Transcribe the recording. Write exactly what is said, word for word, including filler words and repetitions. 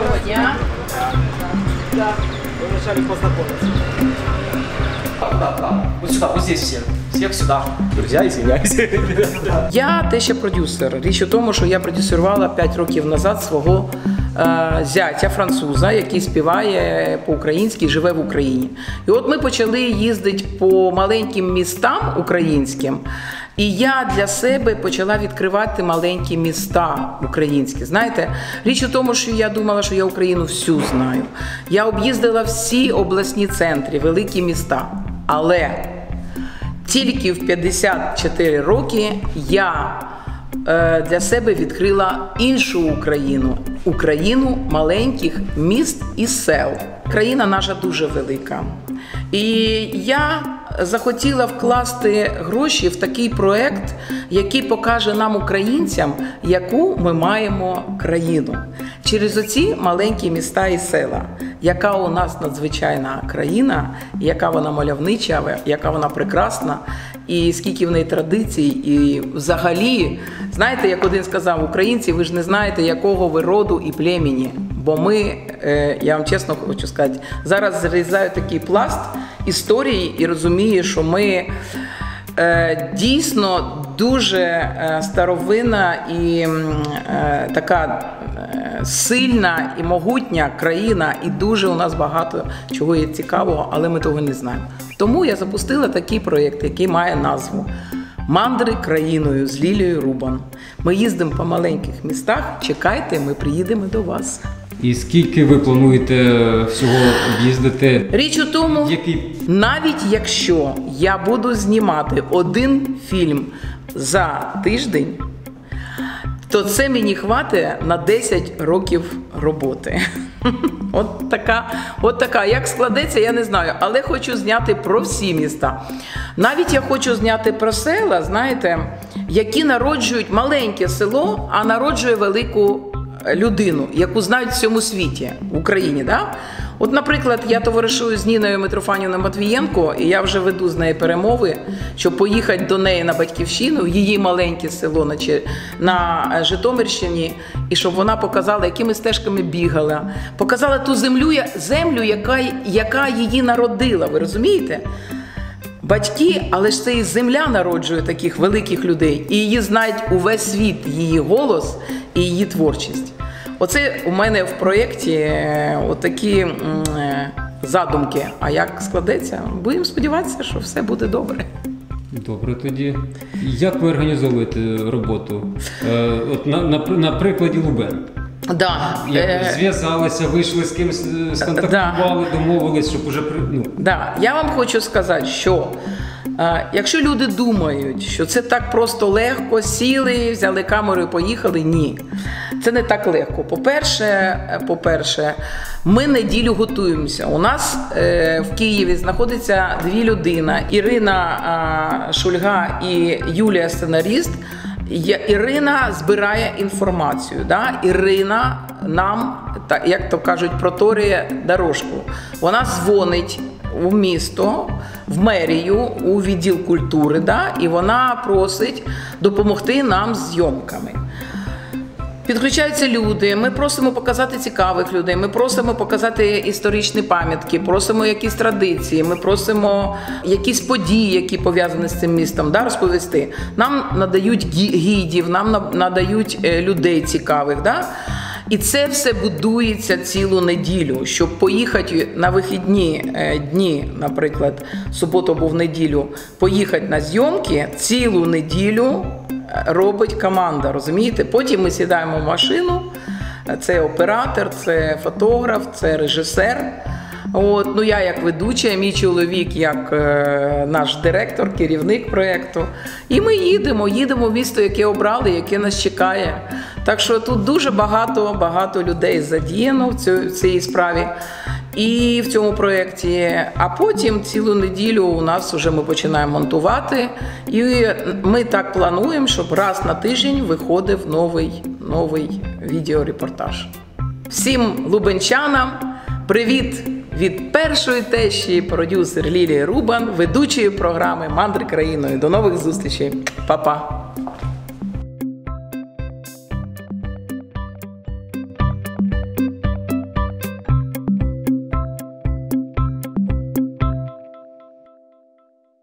Доброго дня. Да, мы вначале познакомиться. Так, так, так. Вот сюда, вот здесь все. Всех сюда. Друзья, извиняюсь. Я те ще продюсер. Річ у тому, що я продюсувала п'ять років назад свого е, зятя француза, який співає по-українськи, живе в Україні. І от ми почали їздити по маленьким містам українським. І я для себе почала відкривати маленькі міста українські. Знаєте, річ у тому, що я думала, що я Україну всю знаю. Я об'їздила всі обласні центри, великі міста. Але тільки в п'ятдесят чотири роки я е, для себе відкрила іншу Україну. Україну маленьких міст і сел. Країна наша дуже велика. І я захотіла вкласти гроші в такий проект, який покаже нам, українцям, яку ми маємо країну. Через оці маленькі міста і села. Яка у нас надзвичайна країна, яка вона мальовнича, яка вона прекрасна, і скільки в неї традицій, і взагалі, знаєте, як один сказав, українці, ви ж не знаєте, якого ви роду і племені. Бо ми, я вам чесно хочу сказати, зараз зрізаю такий пласт історії і розумію, що ми дійсно дуже старовинна і така сильна і могутня країна, і дуже у нас багато чого є цікавого, але ми того не знаємо. Тому я запустила такий проєкт, який має назву «Мандри країною» з Лілією Рубан. Ми їздимо по маленьких містах, чекайте, ми приїдемо до вас. І скільки ви плануєте всього об'їздити? Річ у тому, Який? навіть якщо я буду знімати один фільм за тиждень, то це мені хватить на десять років роботи. От така, от така. Як складеться, я не знаю. Але хочу зняти про всі міста. Навіть я хочу зняти про села, знаєте, які народжують маленьке село, а народжує велику людину, яку знають в всьому світі, в Україні, да? От, наприклад, я товаришую з Ніною Митрофанівною Матвієнко, і я вже веду з нею перемови, щоб поїхати до неї на батьківщину, в її маленьке село на, на Житомирщині, і щоб вона показала, якими стежками бігала, показала ту землю, землю яка, яка її народила, ви розумієте? Батьки, але ж це і земля народжує таких великих людей, і її знають увесь світ, її голос і її творчість. Оце у мене в проєкті отакі задумки. А як складеться? Будемо сподіватися, що все буде добре. Добре тоді. Як ви організовуєте роботу? От на, на, на прикладі Лубен. Да. Як зв'язалися, вийшли з кимось, сконтактували, да. Домовились, щоб уже... Ну. Да. Я вам хочу сказати, що е, якщо люди думають, що це так просто легко, сіли, взяли камеру і поїхали, ні. Це не так легко. По-перше, по-перше, ми неділю готуємося. У нас е, в Києві знаходиться дві людини. Ірина е, Шульга і Юлія сценаріст. Ірина збирає інформацію. Да? Ірина нам, так, як то кажуть, проторює дорожку. Вона дзвонить у місто, в мерію, у відділ культури, да? І вона просить допомогти нам з зйомками. Підключаються люди, ми просимо показати цікавих людей, ми просимо показати історичні пам'ятки, просимо якісь традиції, ми просимо якісь події, які пов'язані з цим містом, да, розповісти. Нам надають гідів, нам надають людей цікавих. Да? І це все будується цілу неділю, щоб поїхати на вихідні дні, наприклад, суботу або в неділю, поїхати на зйомки, цілу неділю робить команда, розумієте? Потім ми сідаємо в машину, це оператор, це фотограф, це режисер. От, ну я як ведуча, мій чоловік як е, наш директор, керівник проєкту. І ми їдемо, їдемо в місто, яке обрали, яке нас чекає. Так що тут дуже багато, багато людей задіяно в, цю, в цій справі і в цьому проєкті. А потім цілу неділю у нас вже ми починаємо монтувати. І ми так плануємо, щоб раз на тиждень виходив новий, новий відеорепортаж. Всім лубенчанам привіт від першої тещі, продюсер Лілії Рубан, ведучої програми «Мандри країною». До нових зустрічей. Па-па.